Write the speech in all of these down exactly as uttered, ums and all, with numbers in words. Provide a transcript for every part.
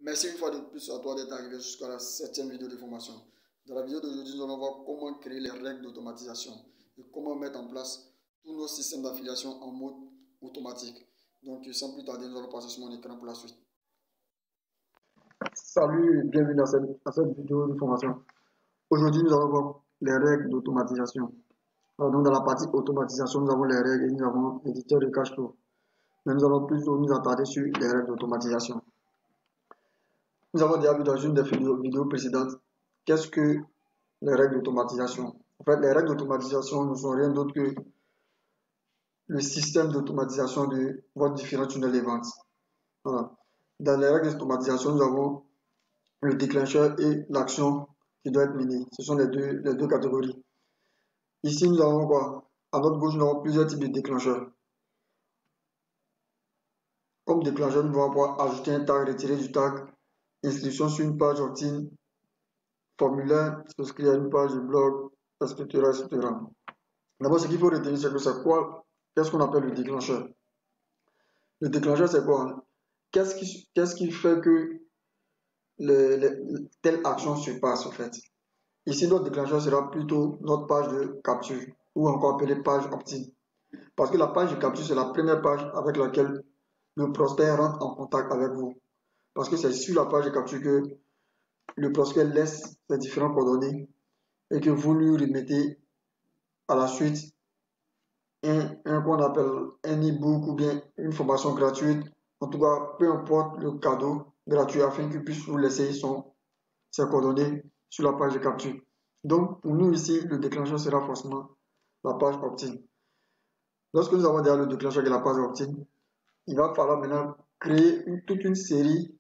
Merci une fois de plus à toi d'être arrivé jusqu'à la septième vidéo de formation. Dans la vidéo d'aujourd'hui, nous allons voir comment créer les règles d'automatisation et comment mettre en place tous nos systèmes d'affiliation en mode automatique. Donc, sans plus tarder, nous allons passer sur mon écran pour la suite. Salut et bienvenue à cette, à cette vidéo de formation. Aujourd'hui, nous allons voir les règles d'automatisation. Donc, dans la partie automatisation, nous avons les règles et nous avons l'éditeur de cash flow. Mais nous allons plutôt nous attarder sur les règles d'automatisation. Nous avons déjà vu dans une des vidéos, vidéos précédentes qu'est-ce que les règles d'automatisation. En fait, les règles d'automatisation ne sont rien d'autre que le système d'automatisation de votre différents tunnels de vente. Voilà. Dans les règles d'automatisation, nous avons le déclencheur et l'action qui doit être menée. Ce sont les deux, les deux catégories. Ici, nous avons quoi? À notre gauche, nous avons plusieurs types de déclencheurs. Comme déclencheur, nous allons pouvoir ajouter un tag, retirer du tag, inscription sur une page opt-in, formulaire, s'inscrire à une page de blog, et cetera et cetera. D'abord, ce qu'il faut retenir, c'est que c'est quoi? Qu'est-ce qu'on appelle le déclencheur? Le déclencheur, c'est quoi? Qu'est-ce qui, qu'est-ce qui fait que les, les, telle action se passe, en fait? Ici, notre déclencheur sera plutôt notre page de capture, ou encore appelée page opt-in. Parce que la page de capture, c'est la première page avec laquelle le prospect rentre en contact avec vous. Parce que c'est sur la page de capture que le prospect laisse ses différentes coordonnées et que vous lui remettez à la suite un, un qu'on appelle un e-book ou bien une formation gratuite. En tout cas, peu importe le cadeau gratuit afin qu'il puisse vous laisser son, ses coordonnées sur la page de capture. Donc, pour nous ici, le déclencheur sera forcément la page opt-in. Lorsque nous avons déjà le déclencheur de la page opt-in, il va falloir maintenant créer une, toute une série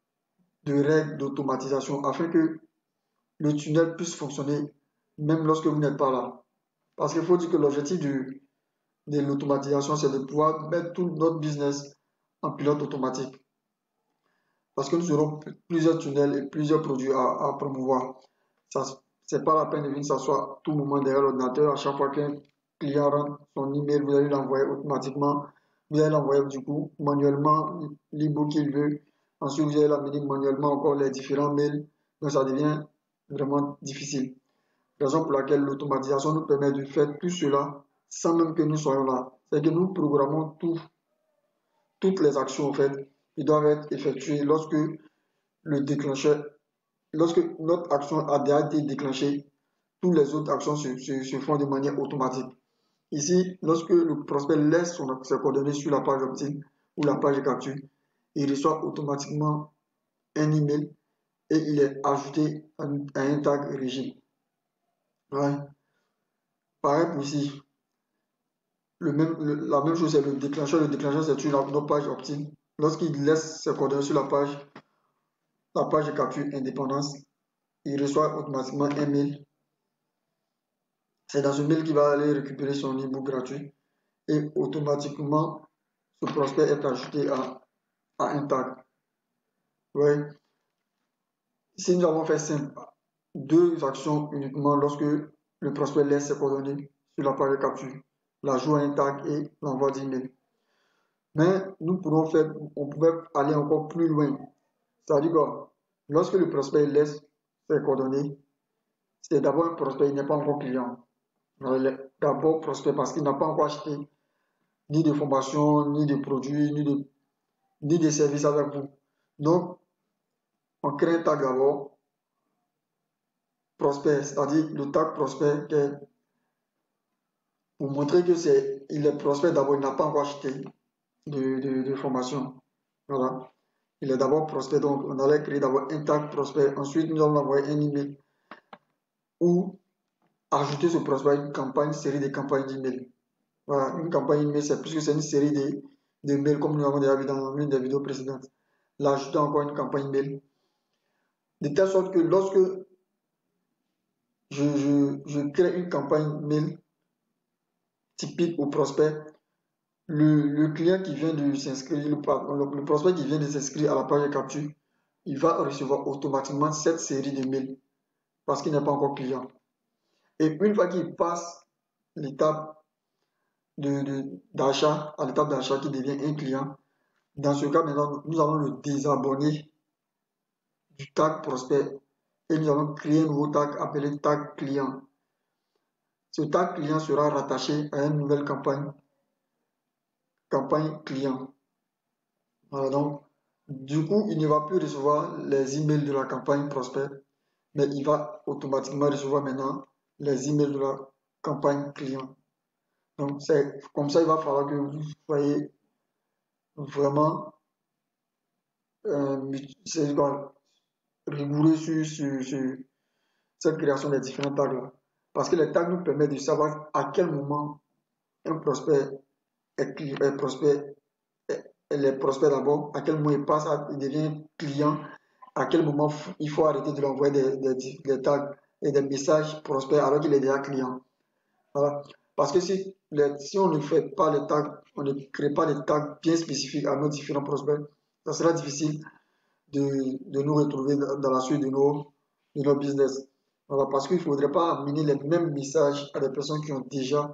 de règles d'automatisation afin que le tunnel puisse fonctionner même lorsque vous n'êtes pas là. Parce qu'il faut dire que l'objectif de, de l'automatisation, c'est de pouvoir mettre tout notre business en pilote automatique. Parce que nous aurons plusieurs tunnels et plusieurs produits à, à promouvoir. Ce n'est pas la peine de venir s'asseoir tout moment derrière l'ordinateur. À chaque fois qu'un client rentre son email, vous allez l'envoyer automatiquement. Vous allez l'envoyer du coup manuellement l'e-book qu'il veut. Ensuite, vous allez l'amener manuellement encore les différents mails. Donc, ça devient vraiment difficile. Raison pour laquelle l'automatisation nous permet de faire tout cela sans même que nous soyons là. C'est que nous programmons tout, toutes les actions en fait qui doivent être effectuées lorsque le déclencheur, lorsque notre action a déjà été déclenchée, toutes les autres actions se, se, se font de manière automatique. Ici, lorsque le prospect laisse son, ses coordonnées sur la page opt-in ou la page de capture, il reçoit automatiquement un email et il est ajouté à un tag régime. Ouais. Pareil pour ici. Le même, le, la même chose, c'est le déclencheur. Le déclencheur, c'est sur notre page opt-in. Lorsqu'il laisse ses coordonnées sur la page, la page de capture indépendance, il reçoit automatiquement un mail. C'est dans ce mail qu'il va aller récupérer son e-book gratuit et automatiquement, ce prospect est ajouté à, à un tag. Ouais. Si nous avons fait simple, deux actions uniquement lorsque le prospect laisse ses coordonnées sur la page de capture, l'ajout à un tag et l'envoi d'email. Mais nous pourrons faire, on pouvait aller encore plus loin. C'est-à-dire que lorsque le prospect laisse ses coordonnées, c'est d'abord un prospect, il n'est pas encore client. Il est d'abord prospect parce qu'il n'a pas encore acheté ni de formation, ni de produits, ni de, ni de services avec vous. Donc, on crée un tag d'abord, prospect, c'est-à-dire le tag prospect pour montrer que c'est, il est prospect d'abord, il n'a pas encore acheté de, de, de formation. Voilà. Il est d'abord prospect, donc on allait créer d'abord un tag prospect. Ensuite, nous allons envoyer un email ou ajouter ce prospect à une campagne, une série de campagnes d'email. Voilà, une campagne email, c'est plus que c'est une série de, de mails comme nous l'avons déjà vu dans une des vidéos précédentes. L'ajouter encore une campagne mail. De telle sorte que lorsque je, je, je crée une campagne mail typique au prospect, le, le client qui vient de s'inscrire, le, le, le prospect qui vient de s'inscrire à la page de capture, il va recevoir automatiquement cette série de mails parce qu'il n'est pas encore client. Et une fois qu'il passe l'étape d'achat, de, de, à l'étape d'achat qui devient un client, dans ce cas maintenant, nous allons le désabonner du tag prospect et nous allons créer un nouveau tag appelé tag client. Ce tag client sera rattaché à une nouvelle campagne, campagne client. Voilà, donc, du coup, il ne va plus recevoir les emails de la campagne prospect, mais il va automatiquement recevoir maintenant les emails de la campagne client. Donc, c'est comme ça, il va falloir que vous soyez vraiment euh, rigoureux sur, sur, sur cette création des différents tags là. Parce que les tags nous permettent de savoir à quel moment un prospect est, est prospect, est, les prospects d'abord, à quel moment il passe, à, il devient client, à quel moment il faut arrêter de lui envoyer des, des, des tags et des messages prospects alors qu'il est déjà client. Voilà. Parce que si, les, si on ne fait pas les tags, on ne crée pas les tags bien spécifiques à nos différents prospects, ça sera difficile de, de nous retrouver dans la suite de nos, de nos business. Voilà, parce qu'il ne faudrait pas amener les mêmes messages à des personnes qui ont déjà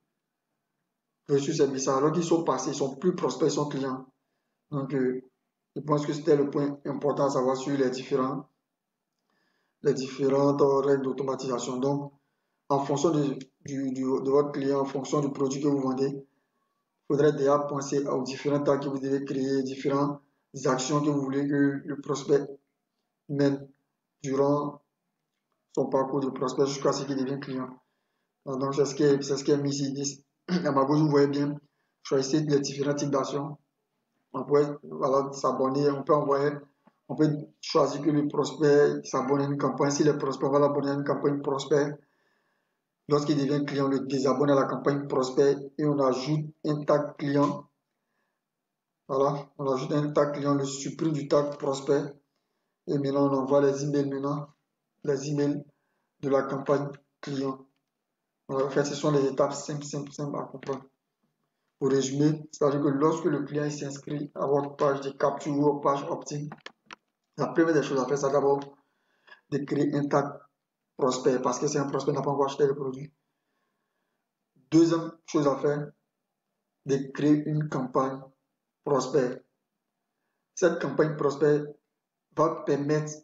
reçu ces messages, alors qu'ils sont passés, ils sont plus prospects, ils sont clients. Donc, euh, je pense que c'était le point important à savoir sur les, différents, les différentes règles d'automatisation. Donc, en fonction de, du, du, de votre client, en fonction du produit que vous vendez, il faudrait déjà penser aux différents tags que vous devez créer, différentes actions que vous voulez que le prospect mène durant son parcours de prospect jusqu'à ce qu'il devienne client. Donc, c'est ce qui est, c'est ce qui est mis ici. À ma gauche, vous voyez bien, choisissez les différents types d'actions. On peut voilà, s'abonner, on peut envoyer, on peut choisir que le prospect s'abonne à une campagne. Si le prospect va l'abonner à une campagne prospect, lorsqu'il devient client, on le désabonne à la campagne prospect et on ajoute un tag client. Voilà, on ajoute un tag client, on le supprime du tag prospect et maintenant on envoie les emails maintenant, les emails de la campagne client. En fait, ce sont les étapes simples, simples, simples à comprendre. Pour résumer, c'est-à-dire que lorsque le client s'inscrit à votre page de capture ou page opt-in, la première des choses à faire, c'est d'abord de créer un tag prospect parce que c'est un prospect qui n'a pas encore acheté le produit. Deuxième chose à faire, de créer une campagne prospect. Cette campagne prospect va permettre,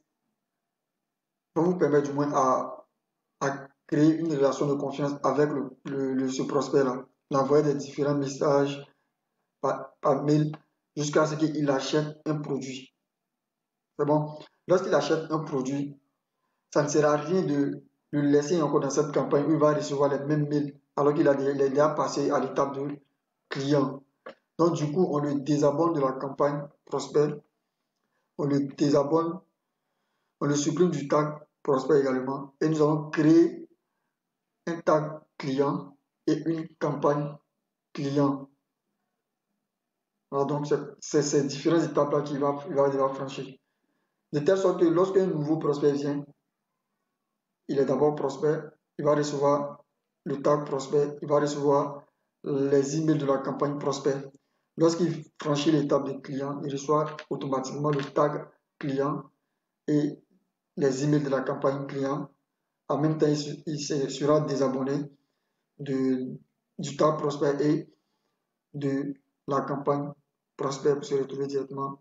va vous permettre du moins à, à créer une relation de confiance avec le, le, le ce prospect-là, l'envoyer des différents messages par, par mail jusqu'à ce qu'il achète un produit. C'est bon. Lorsqu'il achète un produit, ça ne sert à rien de le laisser encore dans cette campagne où il va recevoir les mêmes mails alors qu'il a déjà passé à l'étape de client. Donc, du coup, on le désabonne de la campagne prospect, on le désabonne, on le supprime du tag prospect également et nous allons créer un tag client et une campagne client. Alors, donc, c'est ces différentes étapes-là qu'il va, il va devoir franchir. De telle sorte que lorsqu'un nouveau prospect vient, il est d'abord prospect, il va recevoir le tag prospect, il va recevoir les emails de la campagne prospect. Lorsqu'il franchit l'étape de client, il reçoit automatiquement le tag client et les emails de la campagne client. En même temps, il sera désabonné de, du tag prospect et de la campagne prospect pour se retrouver directement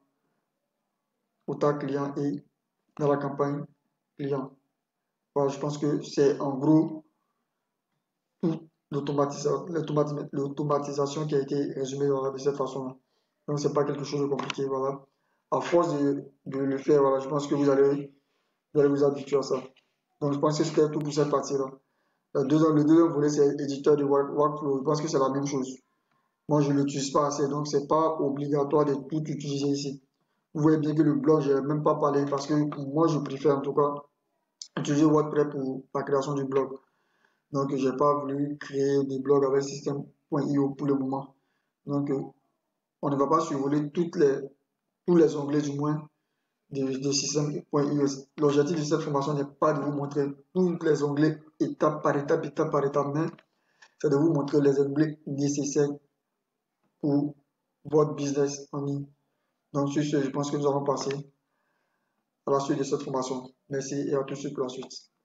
au tag client et dans la campagne client. Voilà, je pense que c'est en gros toute l'automatisation qui a été résumée voilà, de cette façon-là. Donc, c'est pas quelque chose de compliqué. Voilà. À force de, de le faire, voilà, je pense que vous allez, vous allez vous habituer à ça. Donc, je pense que c'était tout pour cette partie-là. Le deuxième, le deuxième volet, c'est éditeur de workflow. Je pense que c'est la même chose. Moi, je ne l'utilise pas assez, donc c'est pas obligatoire de tout utiliser ici. Vous voyez bien que le blog, je n'ai même pas parlé parce que moi, je préfère en tout cas utiliser WordPress pour la création du blog. Donc, je n'ai pas voulu créer des blogs avec système point i o pour le moment. Donc, euh, on ne va pas survoler toutes les, tous les onglets du moins de, de système point i o. L'objectif de cette formation n'est pas de vous montrer tous les onglets étape par étape, étape par étape, mais c'est de vous montrer les onglets nécessaires pour votre business en ligne. Donc, sur ce, je pense que nous allons passer à la suite de cette formation. Merci et à tous pour la suite.